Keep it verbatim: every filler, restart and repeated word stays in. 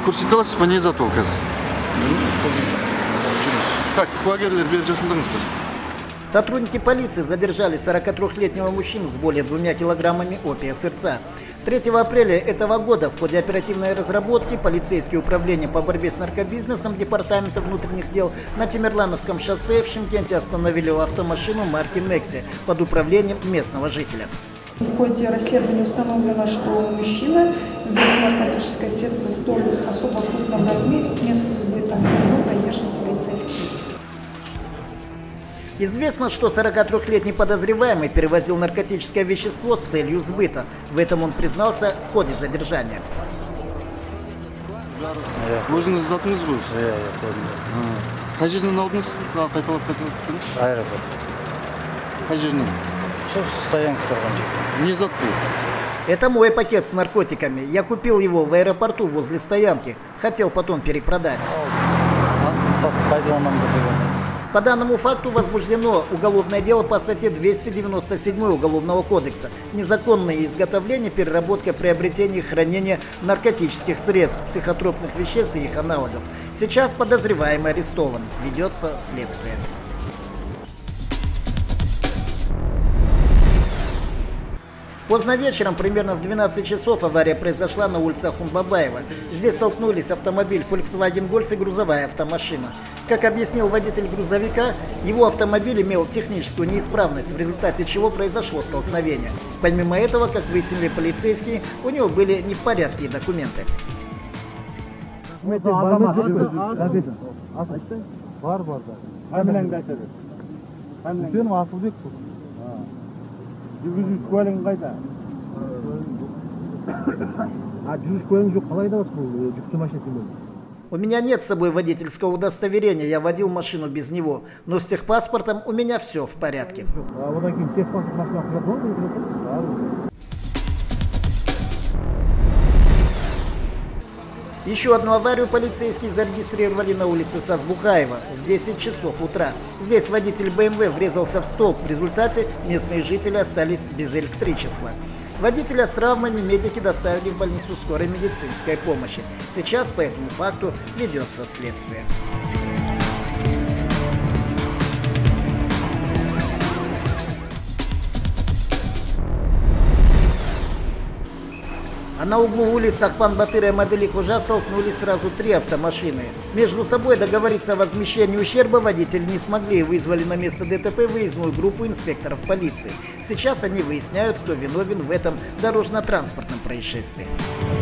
көрсете аласыз ба, не зат ол қазір? Так, куәгерлер бері жақындаңыздар. Сотрудники полиции задержали сорокатрёхлетнего мужчину с более двумя килограммами опия сырца. третьего апреля этого года в ходе оперативной разработки полицейские управления по борьбе с наркобизнесом Департамента внутренних дел на Темирлановском шоссе в Шымкенте остановили автомашину марки «Некси» под управлением местного жителя. В ходе расследования установлено, что мужчина вез наркотическое средство в столь особо крупном размере к месту сбыта. Был задержан полицейский. Известно, что сорокатрёхлетний подозреваемый перевозил наркотическое вещество с целью сбыта. В этом он признался в ходе задержания. Өзіңіз затыңыз ғой? Иә, иә, көрдім. Қай жерден алдыңыз? Қайталап қайталап кетіңізші? Аэропорт. Қай жерден? Сол стоянка тұрған жер. Не зат бұл? Это мой пакет с наркотиками. Я купил его в аэропорту возле стоянки. Хотел потом перепродать. Сатып пайдаланамын деген. По данному факту возбуждено уголовное дело по статье двести девяносто семь Уголовного кодекса «Незаконное изготовление, переработка, приобретение и хранение наркотических средств, психотропных веществ и их аналогов». Сейчас подозреваемый арестован. Ведется следствие. Поздно вечером, примерно в двенадцать часов, авария произошла на улице Ахунбабаева. Здесь столкнулись автомобиль Volkswagen Golf и грузовая автомашина. Как объяснил водитель грузовика, его автомобиль имел техническую неисправность, в результате чего произошло столкновение. Помимо этого, как выяснили полицейские, у него были не в порядке документы. Жүргізуші куәлігін қайда? А жүргізуші куәлігін жоқ, қалай айдаватсыз бұл жүкті машинасын? У меня нет с собой водительского удостоверения, я водил машину без него, но с техпаспортом у меня все в порядке. Одан кейін техпаспорт машина құжаты. Еще одну аварию полицейские зарегистрировали на улице Сазбухаева в десять часов утра. Здесь водитель бэ эм вэ врезался в столб. В результате местные жители остались без электричества. Водителя с травмами медики доставили в больницу скорой медицинской помощи. Сейчас по этому факту ведется следствие. А на углу улиц Ахпан-Батыра и Мадыли-Хужа столкнулись сразу три автомашины. Между собой договориться о возмещении ущерба водители не смогли и вызвали на место дэ тэ пэ выездную группу инспекторов полиции. Сейчас они выясняют, кто виновен в этом дорожно-транспортном происшествии.